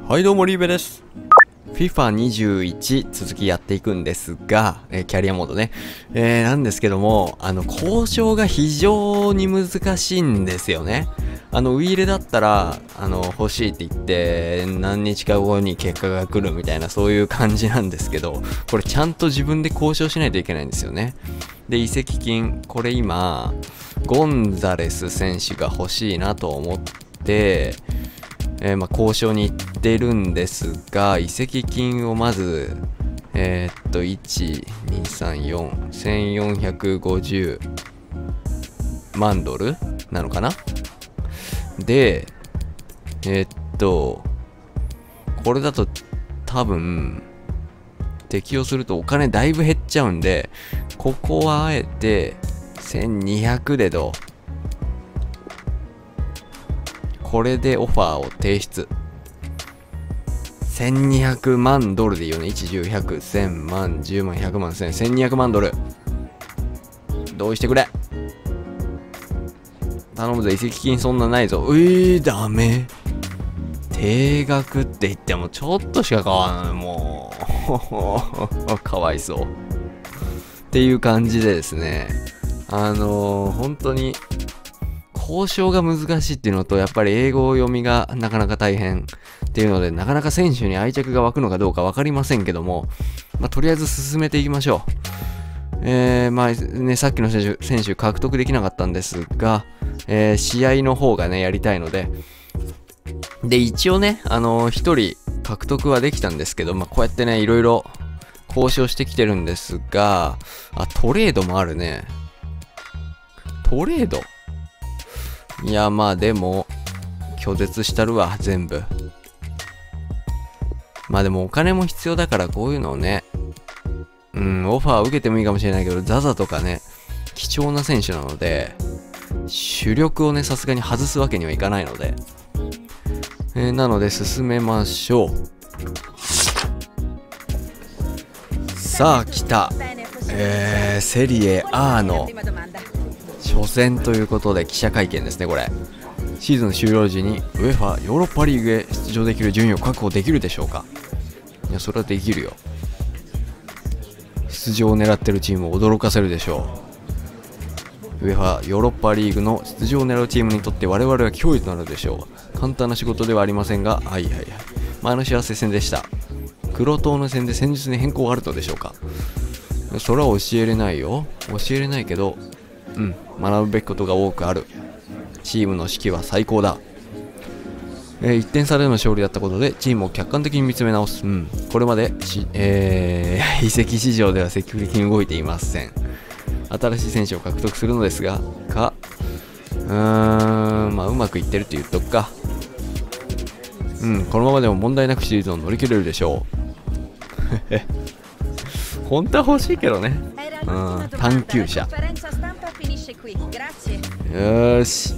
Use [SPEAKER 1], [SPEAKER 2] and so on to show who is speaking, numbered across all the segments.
[SPEAKER 1] はいどうもリーベです。FIFA21 続きやっていくんですが、キャリアモードね。なんですけども、交渉が非常に難しいんですよね。ウィーレだったら、欲しいって言って、何日か後に結果が来るみたいな、そういう感じなんですけど、これちゃんと自分で交渉しないといけないんですよね。で、移籍金、これ今、ゴンザレス選手が欲しいなと思って、交渉に行ってるんですが、移籍金をまず、1、2、3、4、1450万ドルなのかな。で、これだと多分、適用するとお金だいぶ減っちゃうんで、ここはあえて1200でどう？これでオファーを提出。1200万ドルでいいよね。1、10、100、1000万、10万、100万、1000、1200万ドル。同意してくれ。頼むぞ、移籍金そんなないぞ。ダメ。定額って言ってもちょっとしか買わない。もう。かわいそう。っていう感じでですね。本当に、交渉が難しいっていうのと、やっぱり英語読みがなかなか大変っていうので、なかなか選手に愛着が湧くのかどうか分かりませんけども、とりあえず進めていきましょう。さっきの選手獲得できなかったんですが、試合の方がね、やりたいので、で、一応ね、一人獲得はできたんですけど、こうやってね、いろいろ交渉してきてるんですが、トレードもあるね。トレード？いや、でも、拒絶したるわ、全部。でもお金も必要だから、こういうのをね、オファー受けてもいいかもしれないけど、ザザとかね、貴重な選手なので、主力をね、さすがに外すわけにはいかないので、なので、進めましょう。さあ、来た。セリエ A の初戦ということで記者会見ですね、これ。シーズン終了時に UEFA ヨーロッパリーグへ出場できる順位を確保できるでしょうか。いや、それはできるよ。出場を狙ってるチームを驚かせるでしょう。UEFA ヨーロッパリーグの出場を狙うチームにとって我々は脅威となるでしょう。簡単な仕事ではありませんが、前の幸せ戦でした。黒党の戦で戦術に変更があるのでしょうか。それは教えれないよ。教えれないけど、学ぶべきことが多くある。チームの士気は最高だ。1点差での勝利だったことでチームを客観的に見つめ直す。これまで移籍市場では積極的に動いていません。新しい選手を獲得するのですが、うまくいってるって言っとくか。このままでも問題なくシリーズを乗り切れるでしょう。本当は欲しいけどね。探求者。よし。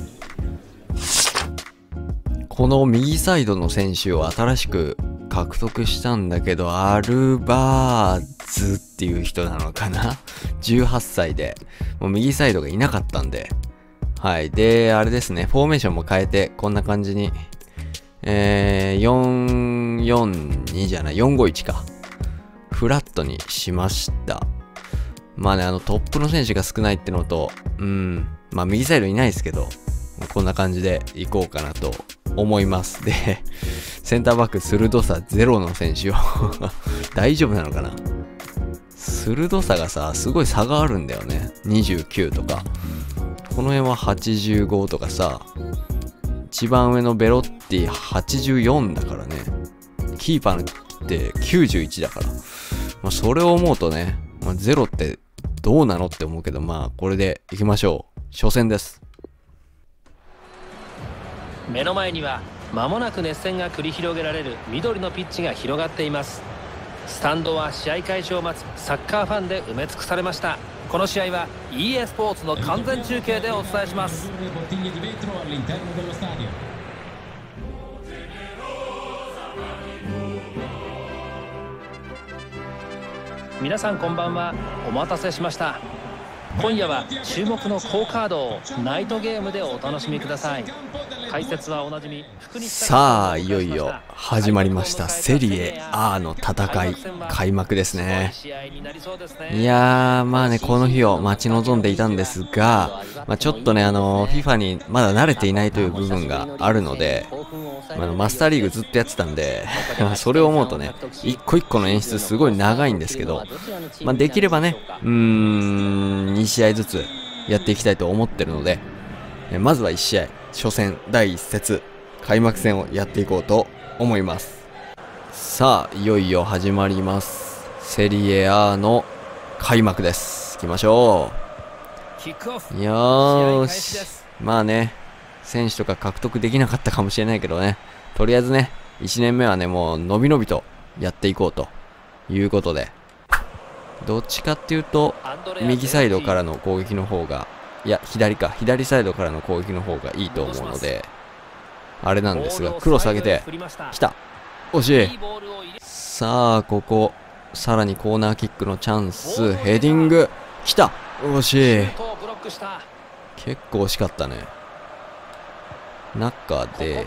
[SPEAKER 1] この右サイドの選手を新しく獲得したんだけど、アルバーズっていう人なのかな。18歳で、もう右サイドがいなかったんで。で、あれですね、フォーメーションも変えて、こんな感じに、442じゃない、451か。フラットにしました。トップの選手が少ないってのと、右サイドいないですけど、こんな感じでいこうかなと思います。で、センターバック鋭さゼロの選手を大丈夫なのかな。鋭さがさ、すごい差があるんだよね。29とか。この辺は85とかさ、一番上のベロッティ84だからね。キーパーのって91だから。それを思うとね、ゼロってどうなのって思うけど、これでいきましょう。初戦です。
[SPEAKER 2] 目の前には間もなく熱戦が繰り広げられる緑のピッチが広がっています。スタンドは試合開始を待つサッカーファンで埋め尽くされました。この試合は EA スポーツの完全中継でお伝えします。皆さんこんばんは。お待たせしました。今夜は注目の好カードをナイトゲームでお楽しみください。 解説はおなじみ福西
[SPEAKER 1] さあいよいよ始まりました。セリエ A の戦い開幕ですね。いやーまあね、この日を待ち望んでいたんですが、ちょっとねFIFA にまだ慣れていないという部分があるので、マスターリーグずっとやってたんでそれを思うとね、一個一個の演出すごい長いんですけど、できればね2試合ずつやっていきたいと思ってるので、まずは1試合初戦第1節開幕戦をやっていこうと思います。さあいよいよ始まります。セリエ A の開幕です。行きましょう。よーし、まあね、選手とか獲得できなかったかもしれないけどね、とりあえずね1年目はねもうのびのびとやっていこうということで、どっちかっていうと右サイドからの攻撃の方が、いや左サイドからの攻撃の方がいいと思うのであれなんですが、クロス上げてきた、惜しい。さあここさらにコーナーキックのチャンス、ヘディングきた、惜しい。結構惜しかったね。中で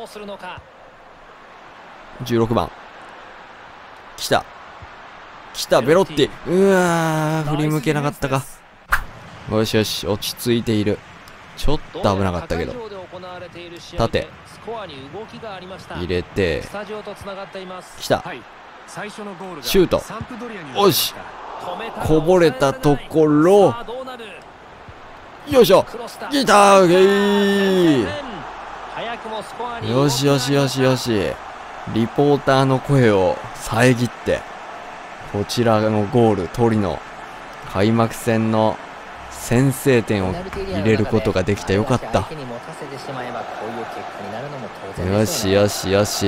[SPEAKER 1] 16番きたベロッティ、うわー振り向けなかったか。よしよし、落ち着いている。ちょっと危なかったけど、縦入れてきた、シュート、よし、こぼれたところ、よいしょ、きたー、よしよしよしよし、リポーターの声を遮ってこちらのゴールトリノ開幕戦の先制点を入れることができてよかった。よしよしよし、い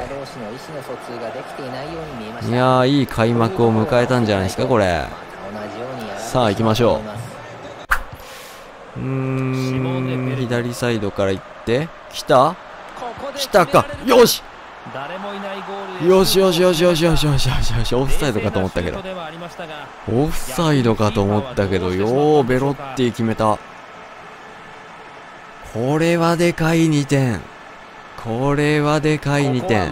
[SPEAKER 1] やーいい開幕を迎えたんじゃないですかこれ。さあ行きましょう。左サイドから行ってきたか、よしよしよしよしよしよしよしよしよし、オフサイドかと思ったけど、オフサイドかと思ったけど、よーベロッティ決めた。これはでかい2点、これはでかい2点。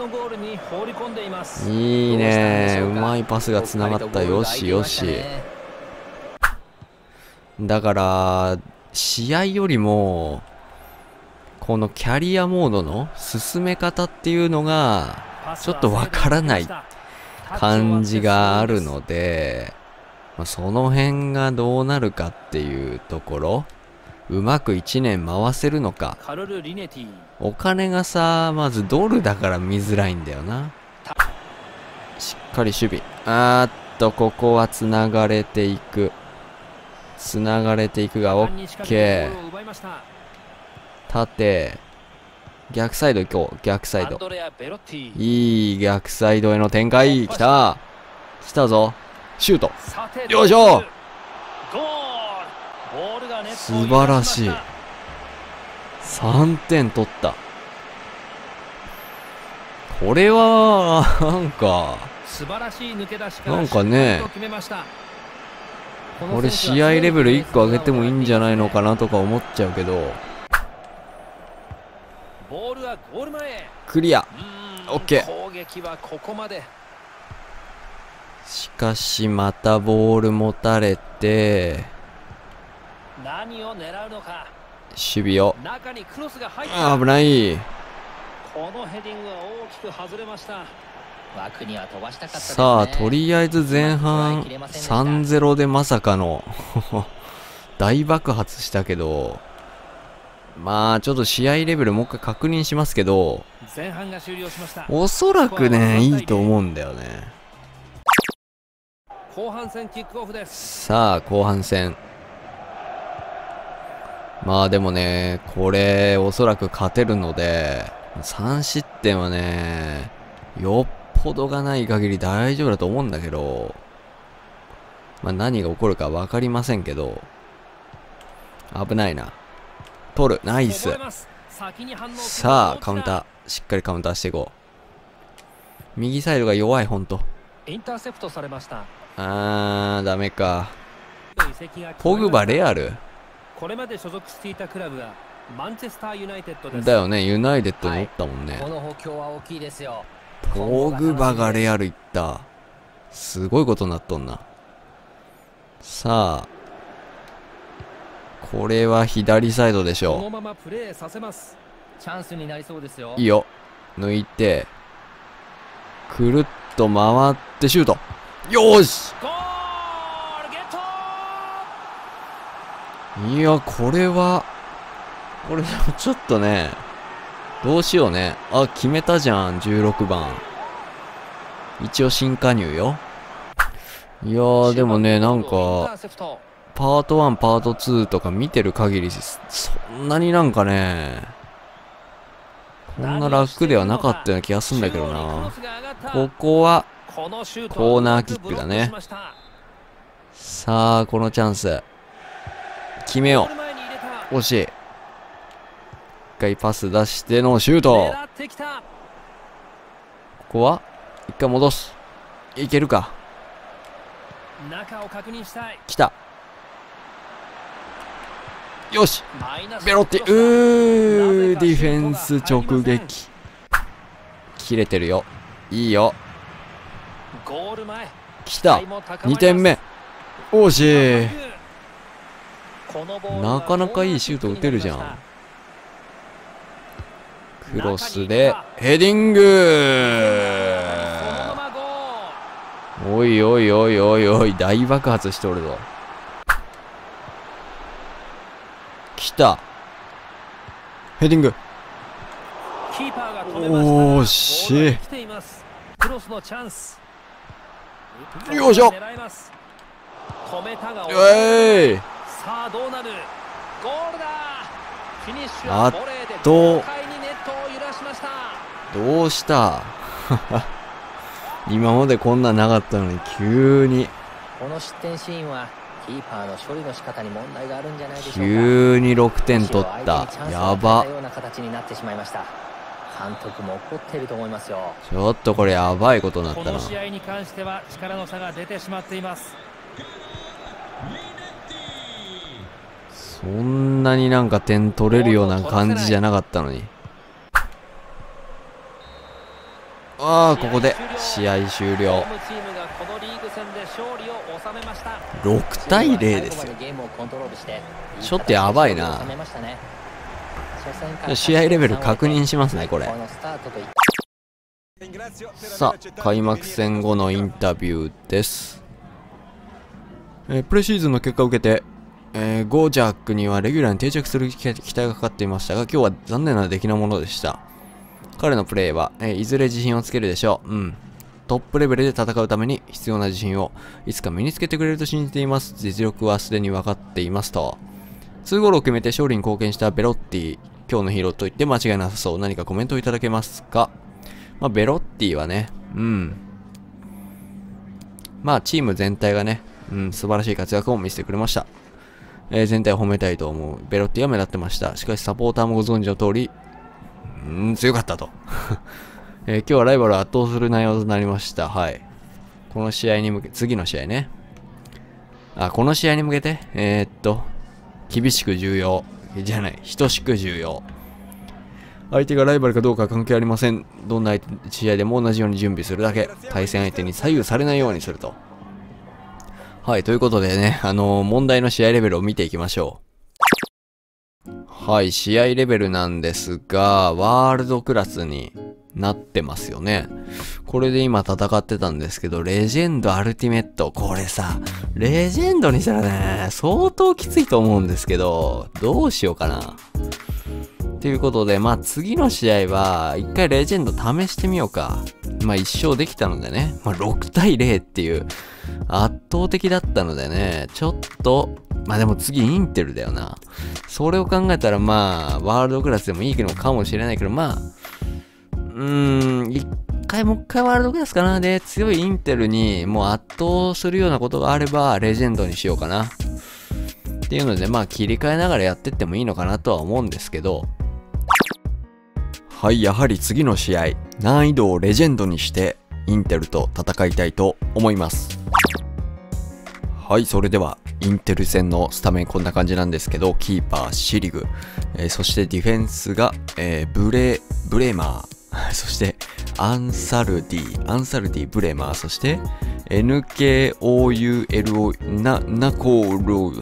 [SPEAKER 1] いいね、うまいパスがつながった。よしよし。だから試合よりもこのキャリアモードの進め方っていうのがちょっとわからない感じがあるので、その辺がどうなるかっていうところ、うまく1年回せるのか。お金がさ、まずドルだから見づらいんだよな。しっかり守備、ここはつながれていくがオッケー。縦逆サイド行こう、逆サイド、いい逆サイドへの展開、来たぞ、シュート、よいしょ、素晴らしい、3点取った。これはなんかね、これ試合レベル1個上げてもいいんじゃないのかなとか思っちゃうけど、クリア、オッケー。しかしまたボール持たれて守備を、危ない。さあとりあえず前半 3-0 でまさかの大爆発したけど、ちょっと試合レベルもう一回確認しますけど、おそらくねいいと思うんだよね。さあ後半戦、でもねこれおそらく勝てるので、3失点はねよっぽどがない限り大丈夫だと思うんだけど、何が起こるか分かりませんけど、危ないな。取る、ナイス。さあカウンター、しっかりカウンターしていこう。右サイドが弱い、ほんと。ダメか。ポグバレアル、
[SPEAKER 2] これまで所属していたクラブがマンチェスターユナイテッドです。
[SPEAKER 1] だよね、ユナイテッドにおったもんね。
[SPEAKER 3] この補強は大きいですよ。
[SPEAKER 1] ポグバがレアル行った。すごいことになっとんな。さあ、これは左サイドでし
[SPEAKER 2] この
[SPEAKER 1] ょ
[SPEAKER 2] ままプレーさせます。
[SPEAKER 3] チャンスになりそうですよ。
[SPEAKER 1] う。いいよ。抜いて、くるっと回ってシュート。よーし。
[SPEAKER 2] ゴールゲット。
[SPEAKER 1] いや、これはちょっとね、どうしようね。あ、決めたじゃん、16番。一応新加入よ。いやー、でもね、なんか、パート1、パート2とか見てる限り、そんなになんかね、こんな楽ではなかったような気がするんだけどな。ここは、コーナーキックだね。さあ、このチャンス。決めよう。惜しい。一回パス出してのシュート。ここは、一回戻す。いけるか。来た。よし。ベロッティ。ディフェンス直撃。切れてるよ。いいよ。来た。2点目。惜しい。なかなかいいシュート打てるじゃん。クロスでヘディング。おいおいおいおいおい、大爆発しておるぞ。来た。ヘディング。おーしい。よいしょ。
[SPEAKER 2] さあどうなる。ゴールだ。フィニッシュ
[SPEAKER 1] あっ
[SPEAKER 2] はボレーで
[SPEAKER 1] と
[SPEAKER 2] 豪快にネットを揺らしました。
[SPEAKER 1] どうした今までこんなんなかったのに急に
[SPEAKER 3] この失点シーンはキーパーの処理の仕方に問題があるんじゃないでしょうか。
[SPEAKER 1] 急に6点取った。やば。
[SPEAKER 3] ような形になってしまいました。監督も怒っていると思いますよ。
[SPEAKER 1] ちょっとこれやばいことになったな。
[SPEAKER 2] この試合に関しては力の差が出てしまっています。
[SPEAKER 1] そんなになんか点取れるような感じじゃなかったのに。ああ、ここで試合終了。6対0ですよ。ちょっとやばいな。試合レベル確認しますね、これ。さあ、開幕戦後のインタビューです。プレシーズンの結果を受けて、ゴージャックにはレギュラーに定着する期待がかかっていましたが、今日は残念な出来のものでした。彼のプレーは、いずれ自信をつけるでしょう。トップレベルで戦うために必要な自信をいつか身につけてくれると信じています。実力はすでに分かっていますと。2ゴールを決めて勝利に貢献したベロッティ、今日のヒーローと言って間違いなさそう。何かコメントをいただけますか？まあ、ベロッティはね、まあ、チーム全体がね、素晴らしい活躍を見せてくれました。全体を褒めたいと思う。ベロッティは目立ってました。しかしサポーターもご存知の通り、強かったと。今日はライバルを圧倒する内容となりました。はい。この試合に向け、次の試合ね。この試合に向けて、厳しく重要。じゃない、等しく重要。相手がライバルかどうかは関係ありません。どんな試合でも同じように準備するだけ。対戦相手に左右されないようにすると。はい、ということでね、問題の試合レベルを見ていきましょう。はい、試合レベルなんですが、ワールドクラスになってますよね。これで今戦ってたんですけど、レジェンドアルティメット。これさ、レジェンドにしたらね、相当きついと思うんですけど、どうしようかな。ということで、まあ次の試合は、一回レジェンド試してみようか。まあ一勝できたのでね、まあ6対0っていう、圧倒的だったのでね、ちょっと、まあでも次インテルだよな。それを考えたらまあ、ワールドクラスでもいいのかもしれないけど、まあ、もう一回ワールドクラスかな。で、強いインテルにもう圧倒するようなことがあれば、レジェンドにしようかな。っていうので、まあ切り替えながらやってってもいいのかなとは思うんですけど、はい、やはり次の試合、難易度をレジェンドにして、インテルと戦いたいと思います。はい、それでは、 インテル戦のスタメンこんな感じなんですけど、キーパーシリグ、そしてディフェンスが、ブレーマーそしてアンサルディ、ブレーマー、そして NKOULO ナコーロ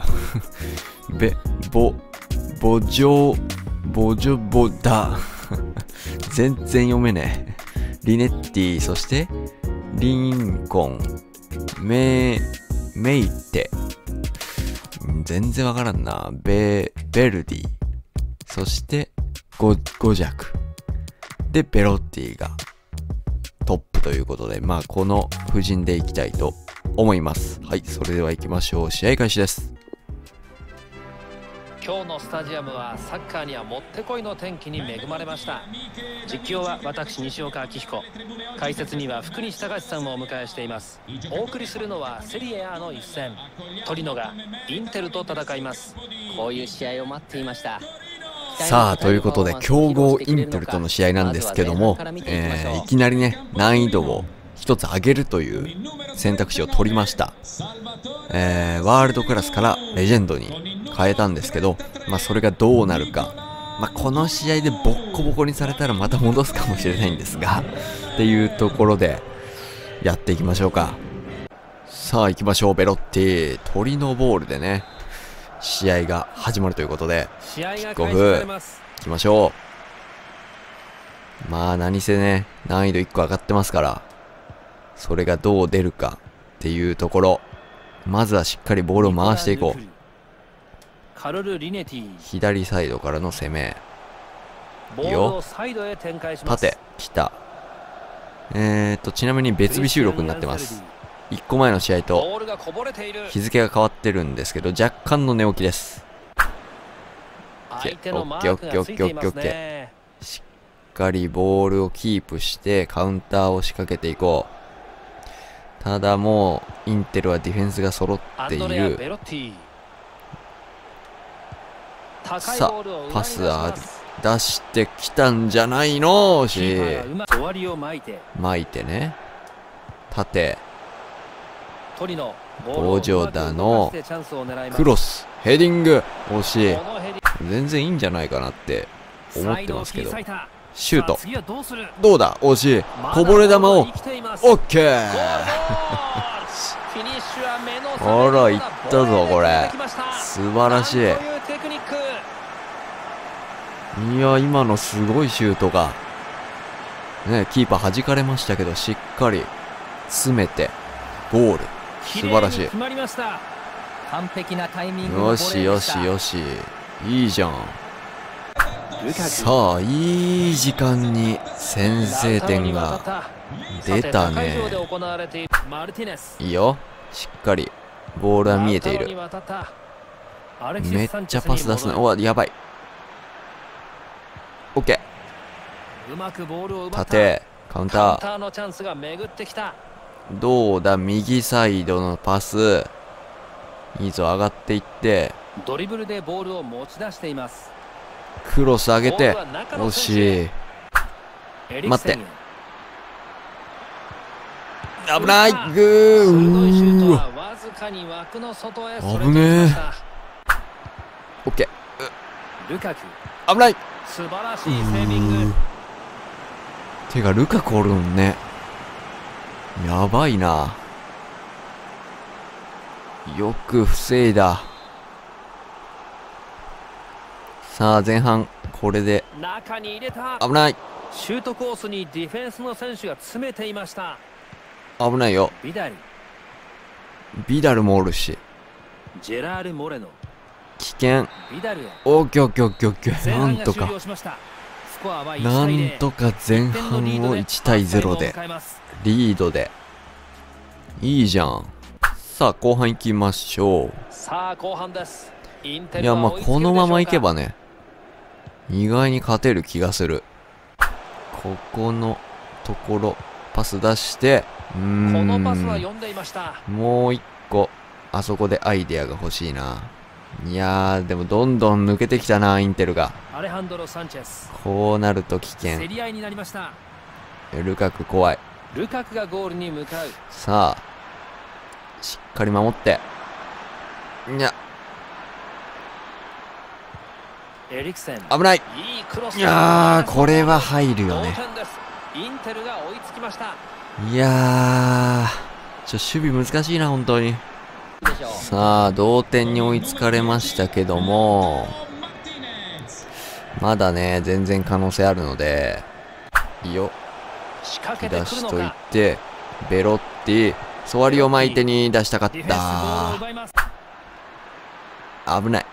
[SPEAKER 1] ボジョボダ全然読めねえ。リネッティ、そしてリンコン、メイテ、全然わからんな。ベルディ、そしてゴジャクでベロッティがトップということで、まあこの布陣でいきたいと思います。はい、それでは行きましょう。試合開始です。
[SPEAKER 2] 今日のスタジアムはサッカーにはもってこいの天気に恵まれました。実況は私西岡明彦、解説には福西隆さんをお迎えしています。お送りするのはセリエ A の一戦、トリノがインテルと戦います。
[SPEAKER 3] こういう試合を待っていました。
[SPEAKER 1] さあということで強豪インテルとの試合なんですけども、いきなりね難易度を一つ上げるという選択肢を取りました。ワールドクラスからレジェンドに変えたんですけど、まあそれがどうなるか、まあこの試合でボッコボコにされたらまた戻すかもしれないんですがっていうところでやっていきましょうか。さあ行きましょう。ベロッティ、トリノボールでね試合が始まるということで、キックオフ行きましょう。まあ何せね難易度1個上がってますから、それがどう出るかっていうところ、まずはしっかりボールを回していこう。左サイドからの攻めいいよ。縦来た。ちなみに別日収録になってます。1個前の試合と日付が変わってるんですけど、若干の寝起きです。オッケーオッケーオッケーオッケーオッケーオッケー。しっかりボールをキープしてカウンターを仕掛けていこう。ただもうインテルはディフェンスが揃っている。さあパスは出してきたんじゃないの。巻いてね、縦ボジョダのクロスヘディング、惜しい。全然いいんじゃないかなって思ってますけど、シュートどうだ、惜しい。こぼれ球をオッケーあらいったぞこれ、素晴らしい。いや今のすごいシュートがね、キーパー弾かれましたけどしっかり詰めてゴール、素晴らしい。よしよしよし、いいじゃん。さあいい時間に先制点が出たね。いいよ、しっかりボールは見えている。めっちゃパス出すな。おわやばい。オッケー、縦カウンターどうだ、右サイドのパスいいぞ、上がっていって
[SPEAKER 2] ドリブルでボールを持ち出しています。
[SPEAKER 1] クロス上げて惜しい。待って、危ない。グー危ねえ。オッケー、危ない。
[SPEAKER 2] 素晴らしいセービング。
[SPEAKER 1] てかルカクおるもんね、やばいな。よく防いだ。さあ前半これで
[SPEAKER 2] 中に入れた。
[SPEAKER 1] 危ない。
[SPEAKER 2] シュートコースにディフェンスの選手が詰めていました。
[SPEAKER 1] 危ないよ。ビダルもおるし、
[SPEAKER 2] ジェラール・モレノ
[SPEAKER 1] 危険。オッケーオッケーオッケーオッケー。なんとか前半を1対0でリードでいいじゃん。さあ後半行きましょう。
[SPEAKER 2] さあ後半です。い
[SPEAKER 1] やまあこのままいけばね意外に勝てる気がする。ここのところパス出して、
[SPEAKER 2] このパスは読んでいました。
[SPEAKER 1] もう一個あそこでアイデアが欲しいな。いやーでもどんどん抜けてきたなインテルが。こうなると危険。ルカク怖い。
[SPEAKER 2] ルカクがゴールに向かう。
[SPEAKER 1] さあしっかり守っていや、
[SPEAKER 2] エリクセン、
[SPEAKER 1] 危ない。
[SPEAKER 2] いいクロス。
[SPEAKER 1] いやー、これは入るよね。
[SPEAKER 2] 同点です。インテルが追いつきました。
[SPEAKER 1] いやー、守備難しいな、本当に。さあ、同点に追いつかれましたけども、まだね、全然可能性あるので、いいよ。
[SPEAKER 2] 仕掛け
[SPEAKER 1] 出しとい
[SPEAKER 2] てくるのか。
[SPEAKER 1] て、ベロッティ、ソワリオも相手に出したかっ
[SPEAKER 2] ディフェンスボールを
[SPEAKER 1] た。
[SPEAKER 2] 奪います。
[SPEAKER 1] 危ない。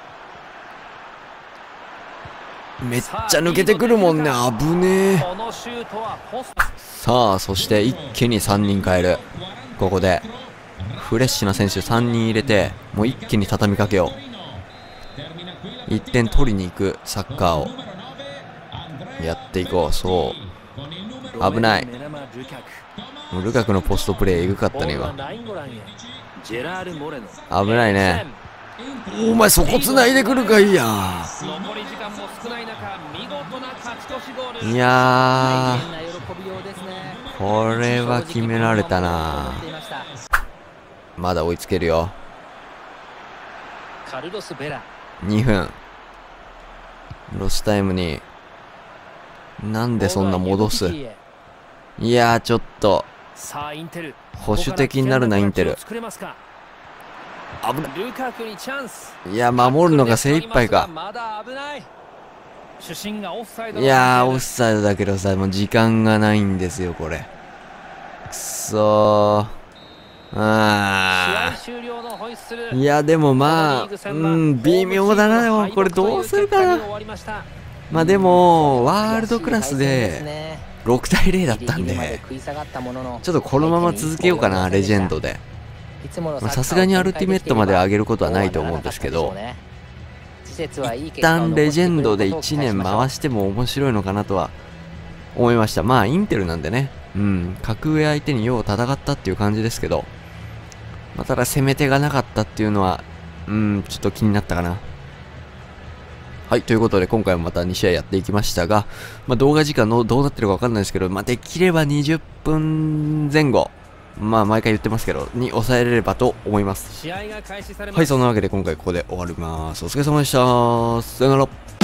[SPEAKER 1] めっちゃ抜けてくるもんね。危ねえ。
[SPEAKER 2] このシュートはポスト。
[SPEAKER 1] さあ、そして一気に3人変える。ここで、フレッシュな選手3人入れて、もう一気に畳みかけよう。1点取りに行くサッカーをやっていこう。そう。危ない。もうルカクのポストプレーエグかったね、今。
[SPEAKER 2] ジェラール・モレノ。
[SPEAKER 1] 危ないね。お前そこ繋いでくるかいや。
[SPEAKER 2] 残り時間も少ない中、見事な勝ち越しゴール。
[SPEAKER 1] いや
[SPEAKER 3] 大変な喜びようですね。
[SPEAKER 1] ー、これは決められたな。まだ追いつけるよ。
[SPEAKER 2] カルロス・ベラ。
[SPEAKER 1] 2分。ロスタイムに。なんでそんな戻す。いやー、ちょっと
[SPEAKER 2] さあインテル、
[SPEAKER 1] 保守的になるな、インテル。
[SPEAKER 2] 作れますか。
[SPEAKER 1] 危ない。
[SPEAKER 2] ルカクにチャンス。
[SPEAKER 1] いや、守るのが精一杯か。
[SPEAKER 2] まだ危ない。主審がオフサイド。
[SPEAKER 1] いやー、オフサイドだけどさ、もう時間がないんですよ、これ。くそー。あ
[SPEAKER 2] 試合終了のホイッスル。
[SPEAKER 1] ー。いや、でもまあ、微妙だな、でも、これどうするかな。まあでも、ワールドクラスで6対0だったんで、ちょっとこのまま続けようかな、レジェンドで。さすがにアルティメットまで上げることはないと思うんですけど、一旦レジェンドで1年回しても面白いのかなとは思いました。まあインテルなんでね、格上相手によう戦ったっていう感じですけど、まあ、ただ攻め手がなかったっていうのは、ちょっと気になったかな。はい、ということで今回もまた2試合やっていきましたが、まあ、動画時間のどうなってるかわかんないですけど、まあ、できれば20分前後、まあ毎回言ってますけど、に抑えれればと思います。
[SPEAKER 2] 試合が開始されます。
[SPEAKER 1] はい、そんなわけで今回ここで終わります。お疲れ様でした。さよなら。